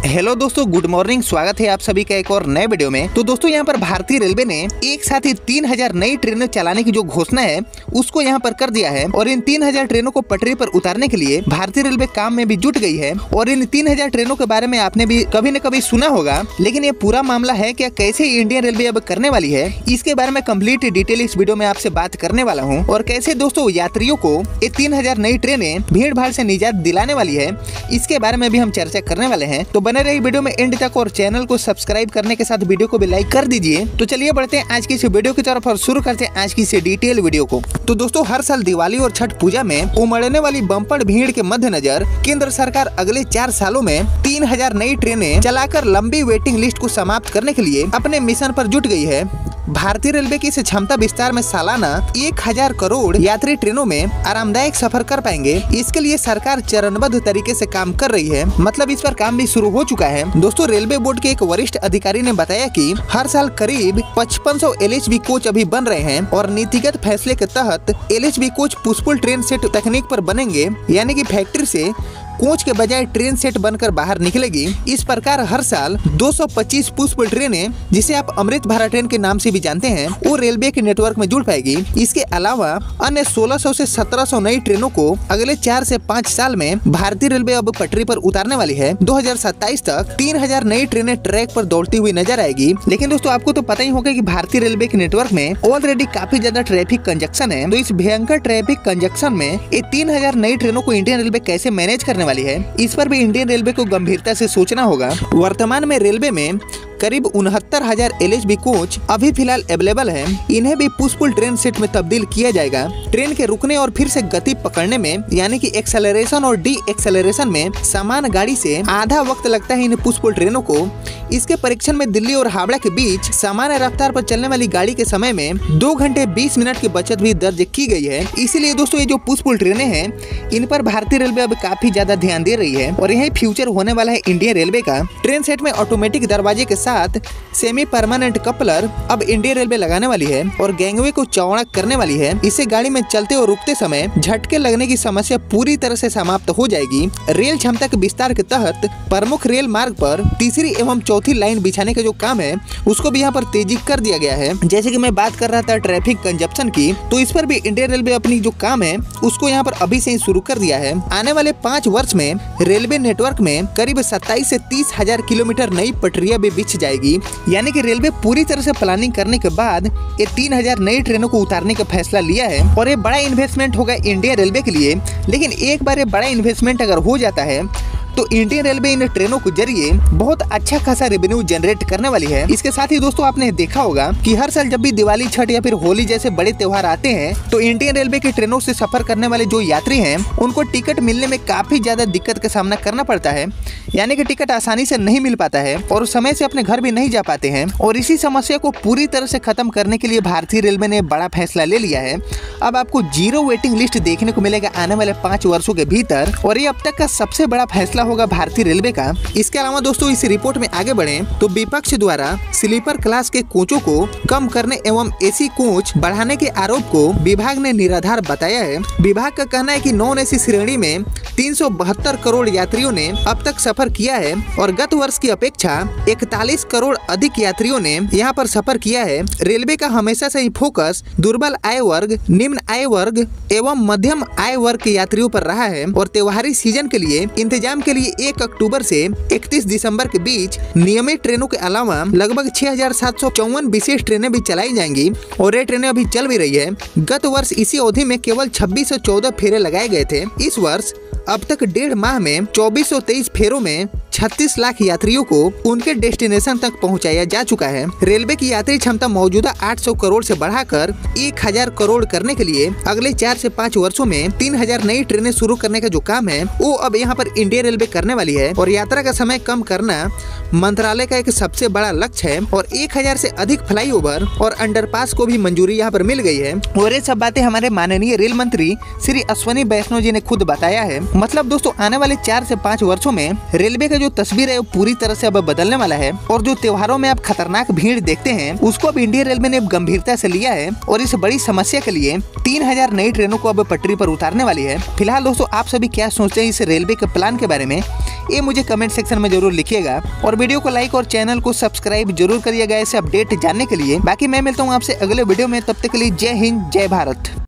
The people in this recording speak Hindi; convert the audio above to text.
हेलो दोस्तों, गुड मॉर्निंग। स्वागत है आप सभी का एक और नए वीडियो में। तो दोस्तों यहाँ पर भारतीय रेलवे ने एक साथ ही 3000 नई ट्रेनें चलाने की जो घोषणा है उसको यहाँ पर कर दिया है और इन 3000 ट्रेनों को पटरी पर उतारने के लिए भारतीय रेलवे काम में भी जुट गई है। और इन 3000 ट्रेनों के बारे में आपने भी कभी न कभी सुना होगा, लेकिन ये पूरा मामला है क्या, कैसे इंडियन रेलवे अब करने वाली है, इसके बारे में कंप्लीट डिटेल इस वीडियो में आपसे बात करने वाला हूँ। और कैसे दोस्तों यात्रियों को ये 3000 नई ट्रेनें भीड़ भाड़ से निजात दिलाने वाली है, इसके बारे में भी हम चर्चा करने वाले हैं। तो बने रहिए वीडियो में एंड तक और चैनल को सब्सक्राइब करने के साथ वीडियो को भी लाइक कर दीजिए। तो चलिए बढ़ते हैं आज की इस वीडियो की तरफ और शुरू करते हैं आज की इस डिटेल वीडियो को। तो दोस्तों हर साल दिवाली और छठ पूजा में उमड़ने वाली बम्पर भीड़ के मद्देनजर केंद्र सरकार अगले 4 सालों में 3000 नई ट्रेनें चलाकर लंबी वेटिंग लिस्ट को समाप्त करने के लिए अपने मिशन पर जुट गई है। भारतीय रेलवे की इस क्षमता विस्तार में सालाना 1000 करोड़ यात्री ट्रेनों में आरामदायक सफर कर पाएंगे। इसके लिए सरकार चरणबद्ध तरीके से काम कर रही है, मतलब इस पर काम भी शुरू हो चुका है। दोस्तों रेलवे बोर्ड के एक वरिष्ठ अधिकारी ने बताया कि हर साल करीब 5500 LHB कोच अभी बन रहे हैं और नीतिगत फैसले के तहत LHB coach push pull train set तकनीक पर बनेंगे, यानी कि फैक्ट्री से कोच के बजाय ट्रेन सेट बनकर बाहर निकलेगी। इस प्रकार हर साल 225 पुशपुल ट्रेनें, जिसे आप अमृत भारत ट्रेन के नाम से भी जानते हैं, वो रेलवे के नेटवर्क में जुड़ पाएगी। इसके अलावा अन्य 1600 से 1700 नई ट्रेनों को अगले 4 से 5 साल में भारतीय रेलवे अब पटरी पर उतारने वाली है। 2027 तक 3000 नई ट्रेनें ट्रैक पर दौड़ती हुई नजर आएगी। लेकिन दोस्तों आपको तो पता ही होगा कि भारतीय रेलवे के नेटवर्क में ऑलरेडी काफी ज्यादा ट्रैफिक कंजक्शन है। तो इस भयंकर ट्रैफिक कंजक्शन में ये 3000 नई ट्रेनों को इंडियन रेलवे कैसे मैनेज करने वाली है, इस पर भी इंडियन रेलवे को गंभीरता से सोचना होगा। वर्तमान में रेलवे में करीब 69,000 LHB कोच अभी फिलहाल अवेलेबल है। इन्हें भी पुशपुल ट्रेन सेट में तब्दील किया जाएगा। ट्रेन के रुकने और फिर से गति पकड़ने में, यानी कि एक्सेलरेशन और डी एक्सेलरेशन में समान गाड़ी से आधा वक्त लगता है इन पुशपुल ट्रेनों को। इसके परीक्षण में दिल्ली और हावड़ा के बीच सामान्य रफ्तार पर चलने वाली गाड़ी के समय में 2 घंटे 20 मिनट की बचत भी दर्ज की गई है। इसीलिए दोस्तों ये जो पुशपुल ट्रेनें हैं, इन पर भारतीय रेलवे अब काफी ज्यादा ध्यान दे रही है और यही फ्यूचर होने वाला है इंडियन रेलवे का। ट्रेन सेट में ऑटोमेटिक दरवाजे के साथ सेमी परमानेंट कपलर अब इंडियन रेलवे लगाने वाली है और गैंगवे को चौड़ा करने वाली है। इससे गाड़ी में चलते और रुकते समय झटके लगने की समस्या पूरी तरह से समाप्त हो जाएगी। रेल क्षमता के विस्तार के तहत प्रमुख रेल मार्ग पर तीसरी एवं चौथी लाइन बिछाने का जो काम है उसको भी यहाँ पर तेजी कर दिया गया है। जैसे कि मैं बात कर रहा था ट्रैफिक कंजप्शन की, तो इस पर भी इंडियन रेलवे अपनी जो काम है उसको यहाँ पर अभी से ही शुरू कर दिया है। आने वाले 5 वर्ष में रेलवे नेटवर्क में करीब 27 से 30,000 किलोमीटर नई पटरियां भी बिछ जाएगी। यानी कि रेलवे पूरी तरह से प्लानिंग करने के बाद ये 3000 नई ट्रेनों को उतारने का फैसला लिया है और ये बड़ा इन्वेस्टमेंट होगा इंडियन रेलवे के लिए। लेकिन एक बार ये बड़ा इन्वेस्टमेंट अगर हो जाता है तो इंडियन रेलवे इन ट्रेनों के जरिए बहुत अच्छा खासा रेवेन्यू जनरेट करने वाली है। इसके साथ ही दोस्तों आपने देखा होगा कि हर साल जब भी दिवाली, छठ या फिर होली जैसे बड़े त्योहार आते हैं तो इंडियन रेलवे की ट्रेनों से सफर करने वाले जो यात्री हैं उनको टिकट मिलने में काफी ज्यादा दिक्कत का सामना करना पड़ता है। यानी कि टिकट आसानी से नहीं मिल पाता है और समय से अपने घर भी नहीं जा पाते हैं। और इसी समस्या को पूरी तरह से खत्म करने के लिए भारतीय रेलवे ने बड़ा फैसला ले लिया है। अब आपको 0 वेटिंग लिस्ट देखने को मिलेगा आने वाले 5 वर्षों के भीतर और ये अब तक का सबसे बड़ा फैसला होगा भारतीय रेलवे का। इसके अलावा दोस्तों इस रिपोर्ट में आगे बढ़े तो विपक्ष द्वारा स्लीपर क्लास के कोचों को कम करने एवं AC कोच बढ़ाने के आरोप को विभाग ने निराधार बताया है। विभाग का कहना है कि नॉन AC श्रेणी में 372 करोड़ यात्रियों ने अब तक सफर किया है और गत वर्ष की अपेक्षा 41 करोड़ अधिक यात्रियों ने यहाँ पर सफर किया है। रेलवे का हमेशा से ही फोकस दुर्बल आय वर्ग, निम्न आय वर्ग एवं मध्यम आय वर्ग के यात्रियों पर रहा है और त्योहारी सीजन के लिए इंतजाम के लिए 1 अक्टूबर से 31 दिसंबर के बीच नियमित ट्रेनों के अलावा लगभग 6754 विशेष ट्रेनें भी चलाई जाएंगी और ये ट्रेनें अभी चल भी रही है। गत वर्ष इसी अवधि में केवल 2614 फेरे लगाए गए थे। इस वर्ष अब तक 1.5 माह में 2423 फेरों में 36 लाख यात्रियों को उनके डेस्टिनेशन तक पहुंचाया जा चुका है। रेलवे की यात्री क्षमता मौजूदा 800 करोड़ से बढ़ाकर 1000 करोड़ करने के लिए अगले 4 से 5 वर्षों में 3000 नई ट्रेनें शुरू करने का जो काम है वो अब यहाँ पर इंडियन रेलवे करने वाली है। और यात्रा का समय कम करना मंत्रालय का एक सबसे बड़ा लक्ष्य है और 1000 से अधिक फ्लाईओवर और अंडरपास को भी मंजूरी यहाँ पर मिल गई है। और ये सब बातें हमारे माननीय रेल मंत्री श्री अश्विनी वैष्णव जी ने खुद बताया है। मतलब दोस्तों आने वाले 4 से 5 वर्षों में रेलवे का जो तस्वीर है वो पूरी तरह से अब बदलने वाला है और जो त्योहारों में आप खतरनाक भीड़ देखते हैं उसको अब इंडियन रेलवे ने गंभीरता से लिया है और इस बड़ी समस्या के लिए 3000 नई ट्रेनों को अब पटरी पर उतारने वाली है। फिलहाल दोस्तों आप सभी क्या सोचते हैं इस रेलवे के प्लान के बारे में, ये मुझे कमेंट सेक्शन में जरूर लिखिएगा और वीडियो को लाइक और चैनल को सब्सक्राइब जरूर करिएगा ऐसे अपडेट जानने के लिए। बाकी मैं मिलता हूँ आपसे अगले वीडियो में, तब तक के लिए जय हिंद जय भारत।